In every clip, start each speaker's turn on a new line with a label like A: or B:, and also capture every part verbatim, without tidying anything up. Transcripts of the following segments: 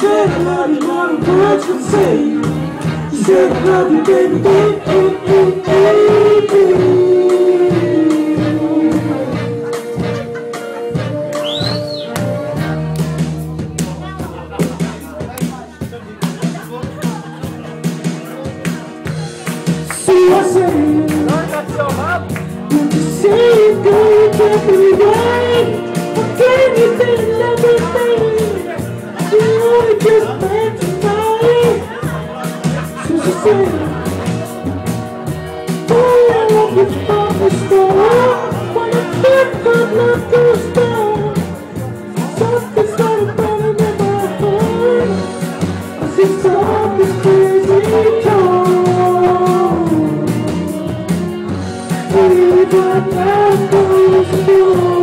A: said I love you more than words can say. You said I love you, baby, baby, baby, baby. See, I said, don't you say it, girl, you can't be right. How can you feel everything? You only just met tonight. So she said, oh, I love you from the start. When I can't find love goes down, something started burning in my heart. I see some this crazy talk. Baby, but now goes through.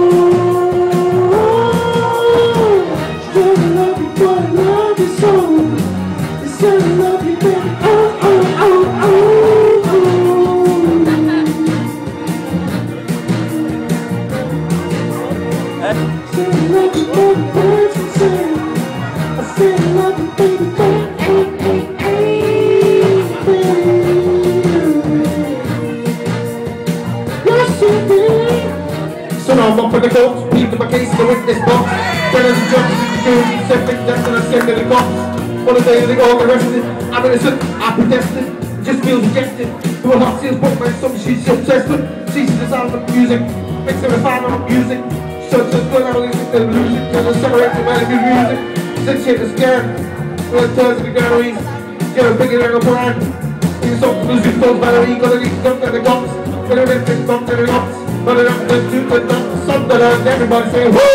B: So now I'm up for the cops, beat my case in the witness box. Then as a judge, the jury, separate deaths and I send to the cops. One of the days they all arrested, I'm innocent, I'm predestined, just feels rejected. Who a hot sales book by some she's obsessed with. She's the sound of music, makes her a fan of music. So it's just good, I don't think they'll lose it, cause I separate the man of good music. Since shit is scared, well it turns to the galleries, get a bigger than a brand. In some music, those battery, gonna get dumped at the cops, gonna get dumped at the cops. But I'm just doing something that everybody say, woo!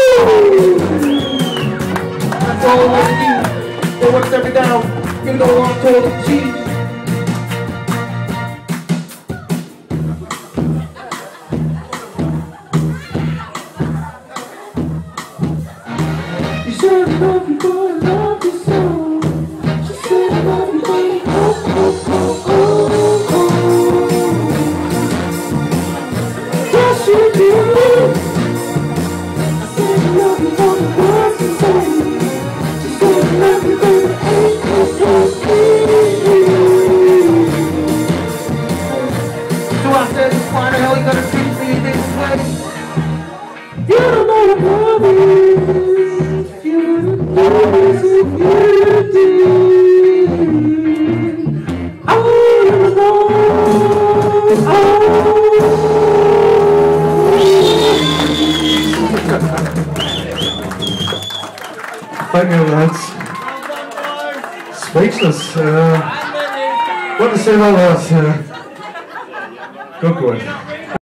B: That's all I need. They want to set me down, even though I'm told I'm cheating. You said I love you, boy, I love you so. She said I love you, baby, oh, oh, oh, oh, oh. Yes, you do. I said I love you more than words can say. She said I love you, baby, oh, oh, oh, oh. So I said, why the hell you gonna treat me this way? You don't know what love is. You don't know as if you do. I wanna know. Oh.
C: Thank you, lads. Speechless. Uh, what to say about that? Uh, good, good.